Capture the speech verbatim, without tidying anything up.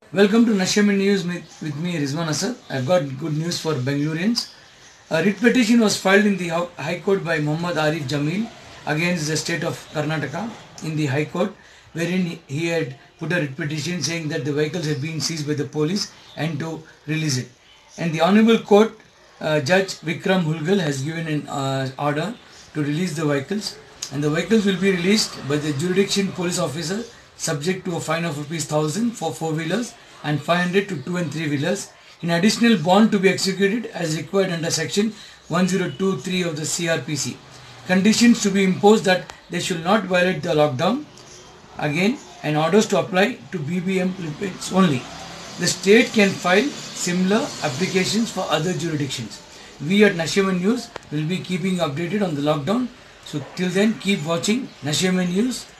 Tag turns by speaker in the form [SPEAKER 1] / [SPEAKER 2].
[SPEAKER 1] Welcome to Nashami News with, with me Rizwan Asad. I've got good news for Bangaloreans. A writ petition was filed in the High Court by Muhammad Arif Jamil against the state of Karnataka in the High Court, wherein he had put a writ petition saying that the vehicles had been seized by the police and to release it. And the Honorable Court, uh, Judge Vikram Hulgal has given an uh, order to release the vehicles, and the vehicles will be released by the jurisdiction police officer subject to a fine of rupees one thousand for four wheelers and five hundred to two and three wheelers. In additional bond to be executed as required under section one zero two three of the C R P C. Conditions to be imposed that they should not violate the lockdown again, and orders to apply to B B M limits only. The state can file similar applications for other jurisdictions. We at Nashima News will be keeping you updated on the lockdown. So till then, keep watching Nashima News.